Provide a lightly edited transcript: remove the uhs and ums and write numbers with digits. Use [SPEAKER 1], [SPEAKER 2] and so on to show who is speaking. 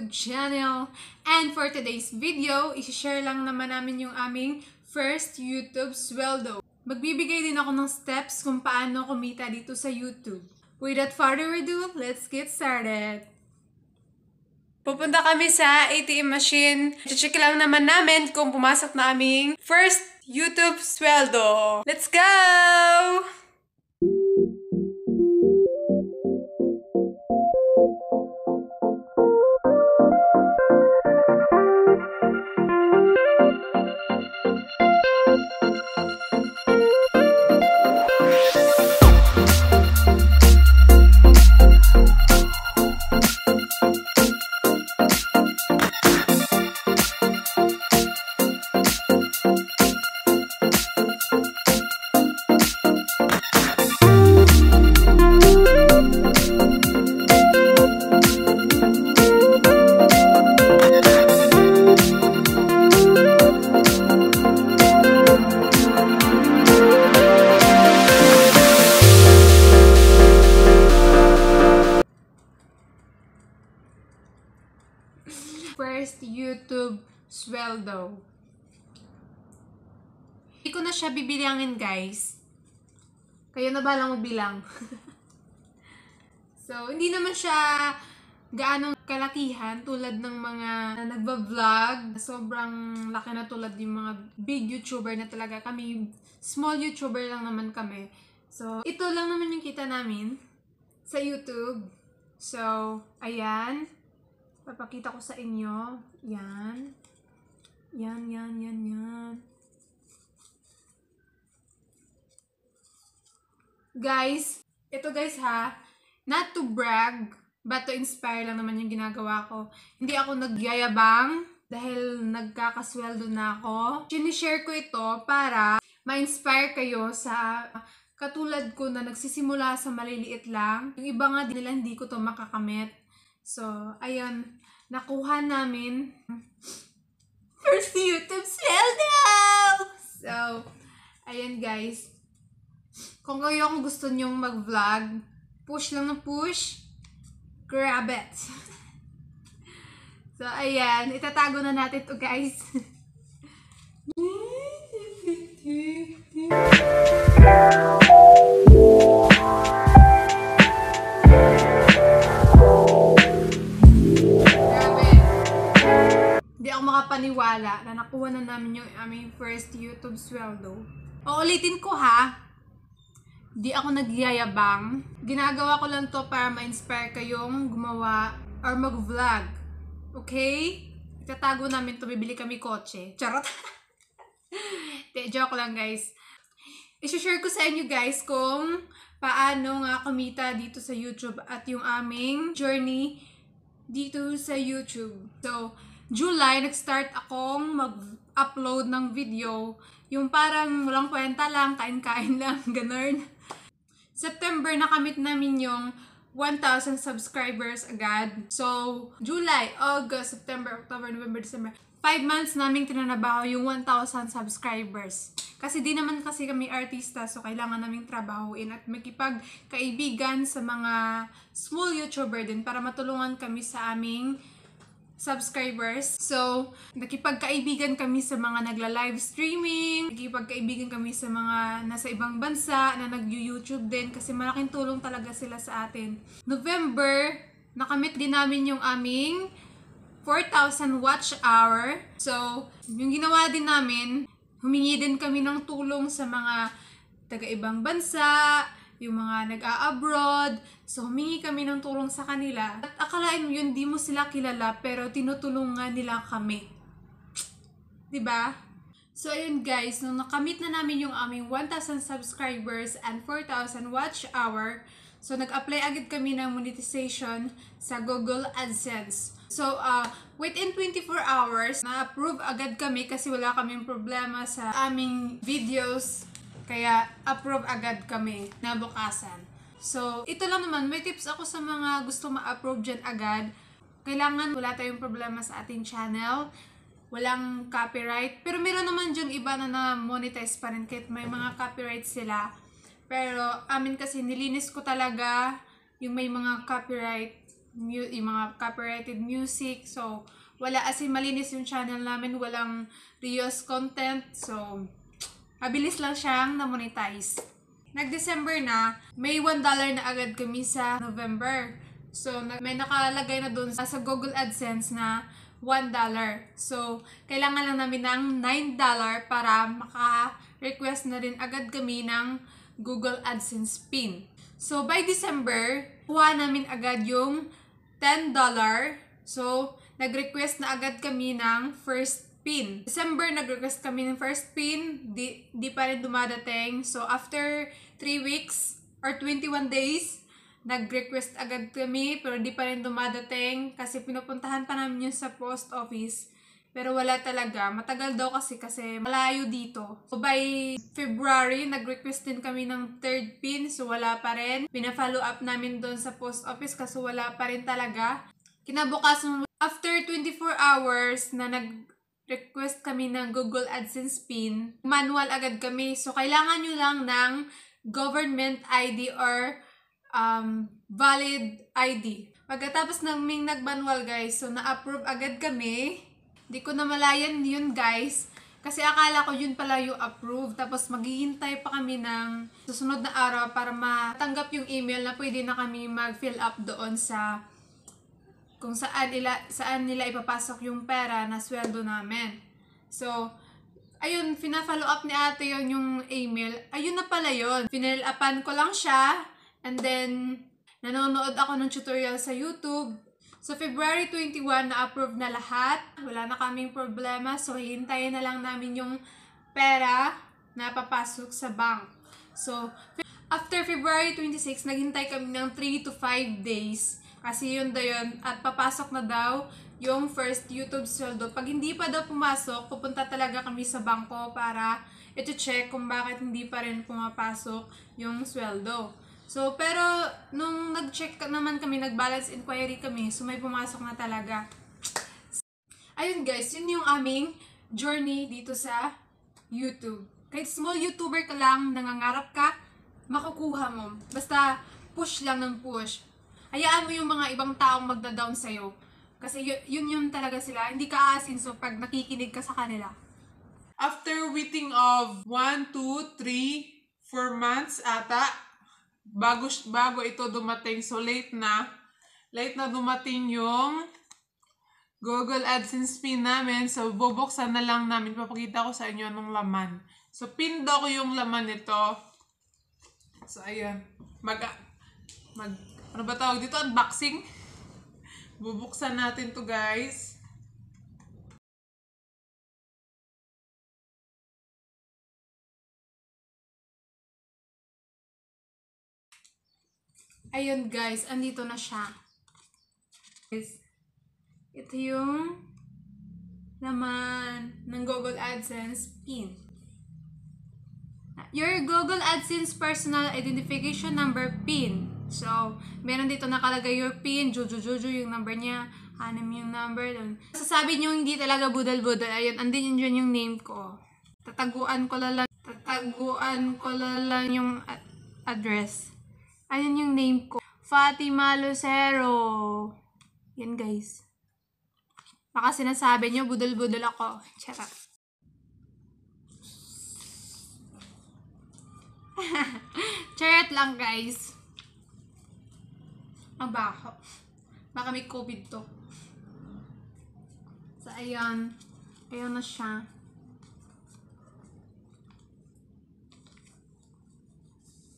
[SPEAKER 1] channel. And for today's video, isi-share lang naman namin yung aming first YouTube sweldo. Magbibigay din ako ng steps kung paano kumita dito sa YouTube. Without further ado, let's get started. Pupunta kami sa ATM machine. Check lang naman namin kung pumasok na aming first YouTube sweldo. Let's go! First YouTube sweldo. Hindi ko na siya bibilangin, guys. Kayo na balang magbilang. So, hindi naman siya gaano kalakihan tulad ng mga nagba-vlog. Sobrang laki na tulad yung mga big YouTuber na talaga kami. Small YouTuber lang naman kami. So, ito lang naman yung kita namin sa YouTube. So, ayan. Papakita ko sa inyo. Yan. Yan. Guys, ito guys ha, not to brag, but to inspire lang naman yung ginagawa ko. Hindi ako nagyayabang dahil nagkakasweldo na ako. Sinishare ko ito para ma-inspire kayo sa katulad ko na nagsisimula sa maliliit lang. Yung iba nga nila hindi ko to makakamit. So, ayun, nakuha namin first YouTube sweldo! So, ayun guys. Kung kayo kung gusto nyong mag-vlog, push lang ng push, grab it. So, ayan, itatago na natin to guys. Makapaniwala na nakuha na namin yung aming first YouTube sweldo. Uulitin ko ha, di ako nagyayabang. Ginagawa ko lang to para ma-inspire kayong gumawa or mag-vlog. Okay? Itatago namin to, bibili kami kotse. Charot! Joke lang guys. I-share ko sa inyo guys kung paano nga kumita dito sa YouTube at yung aming journey dito sa YouTube. So, July, nag-start akong mag-upload ng video. Yung parang walang kwenta lang, kain-kain lang, ganun. September, nakamit namin yung 1,000 subscribers agad. So, July, August, September, October, November, December. 5 months namin tinanabaho yung 1,000 subscribers. Kasi di naman kasi kami artista, so kailangan naming trabahuin at makipagkaibigan sa mga small YouTuber din para matulungan kami sa aming subscribers. So, nakipagkaibigan kami sa mga nagla-live streaming, nakipagkaibigan kami sa mga nasa ibang bansa na nag-YouTube din kasi malaking tulong talaga sila sa atin. November, nakamit din namin yung aming 4,000 watch hour. So, yung ginawa din namin, humingi din kami ng tulong sa mga taga-ibang bansa, yung mga nag-a-abroad. So, humingi kami ng tulong sa kanila. At akalain mo yun, di mo sila kilala, pero tinutulungan nila kami. Diba? So, ayun guys, nung nakamit na namin yung aming 1,000 subscribers and 4,000 watch hour, so nag-apply agad kami ng monetization sa Google AdSense. So, within 24 hours, na-approve agad kami kasi wala kaming problema sa aming videos. Kaya, approve agad kami na bukasan. So, ito lang naman. May tips ako sa mga gusto ma-approve dyan agad. Kailangan wala tayong problema sa ating channel. Walang copyright. Pero meron naman dyan iba na na-monetize pa rin kahit may mga copyright sila. Pero, amin kasi nilinis ko talaga yung may mga copyright yung mga copyrighted music. So, wala, as in malinis yung channel namin, walang reuse content. So, mabilis lang siyang na-monetize. Nag-December na, may $1 na agad kami sa November. So, may nakalagay na doon sa Google AdSense na $1. So, kailangan lang namin ng $9 para maka-request na rin agad kami ng Google AdSense PIN. So, by December, kuha namin agad yung $10. So, nag-request na agad kami ng first PIN. December, nag-request kami ng first PIN. Di pa rin dumadating. So, after 3 weeks or 21 days, nag-request agad kami, pero di pa rin dumadating kasi pinupuntahan pa namin yun sa post office. Pero wala talaga. Matagal daw kasi malayo dito. So by February, nag-request din kami ng third PIN. So wala pa rin. Pina-follow up namin doon sa post office kasi wala pa rin talaga. Kinabukasan, after 24 hours na nag-request kami ng Google AdSense PIN, manual agad kami. So kailangan nyo lang ng government ID or valid ID. Pagkatapos naming nag-manual guys, so na-approve agad kami. Di ko namalayan yun guys. Kasi akala ko yun pala yung approve. Tapos maghihintay pa kami ng susunod na araw para matanggap yung email na pwede na kami mag-fill up doon sa kung saan nila ipapasok yung pera na sweldo namin. So, ayun, fina-follow up ni ate yun yung email. Ayun na pala yun. Final upan ko lang siya. And then, nanonood ako ng tutorial sa YouTube. So, February 21, na-approve na lahat. Wala na kaming problema. So, hihintayin na lang namin yung pera na papasok sa bank. So, after February 26, naghintay kami ng 3 to 5 days. Kasi yun daw yun. At papasok na daw yung first YouTube sweldo. Pag hindi pa daw pumasok, pupunta talaga kami sa bangko para ito-check kung bakit hindi pa rin pumapasok yung sweldo. So, pero nung nag-check naman kami, nag-balance inquiry kami, so may pumasok na talaga. Ayun guys, yun yung aming journey dito sa YouTube. Kahit small YouTuber ka lang, nangangarap ka, makukuha mo. Basta push lang ng push. Hayaan mo yung mga ibang taong magda-down sa'yo. Kasi yun talaga sila. Hindi ka aasin, so pag nakikinig ka sa kanila.
[SPEAKER 2] After waiting of 1, 2, 3, 4 months ata, bago ito dumating. So, late na dumating yung Google AdSense PIN namin. So, bubuksan na lang namin. Papakita ko sa inyo anong laman. So, pindo ko yung laman nito. So, ayan. Ano ba tawag dito? Unboxing. Bubuksan natin to guys.
[SPEAKER 1] Ayun guys, andito na siya. Guys, ito yung laman ng Google AdSense PIN. Your Google AdSense Personal Identification Number PIN. So, meron dito nakalagay your PIN, Jojo yung number niya, Hanem yung number doon. Sasabi niyo hindi talaga budal-budal. Ayun, andin yun yung name ko. Tataguan ko lang yung address. Ayun yung name ko. Fatima Lucero. Yan guys. Baka sinasabi nyo, budol-budol ako. Charot. Charot lang guys. Ang baho. Baka may COVID to. So, ayan. Ayan na siya.